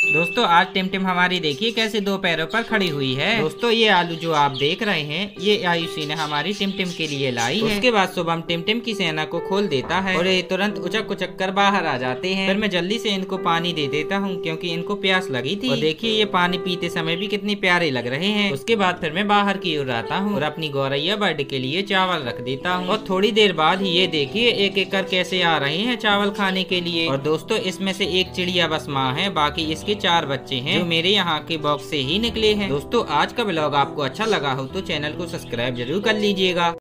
दोस्तों आज टिमटिम हमारी देखिए कैसे दो पैरों पर खड़ी हुई है। दोस्तों ये आलू जो आप देख रहे हैं ये आयुषी ने हमारी टिमटिम के लिए लाई है। उसके बाद शुभम टिमटिम की सेना को खोल देता है और ये तुरंत उचक उचक कर बाहर आ जाते हैं। फिर मैं जल्दी से इनको पानी दे देता हूँ क्योंकि इनको प्यास लगी थी। और देखिए ये पानी पीते समय भी कितने प्यारे लग रहे हैं। उसके बाद फिर मैं बाहर की ओर आता हूँ और अपनी गौरैया बर्ड के लिए चावल रख देता हूँ। और थोड़ी देर बाद ही ये देखिए एक एक कर कैसे आ रहे हैं चावल खाने के लिए। और दोस्तों इसमें से एक चिड़िया बस माँ है, बाकी इसके 4 बच्चे हैं जो मेरे यहाँ के बॉक्स से ही निकले हैं। दोस्तों आज का ब्लॉग आपको अच्छा लगा हो तो चैनल को सब्सक्राइब जरूर कर लीजिएगा।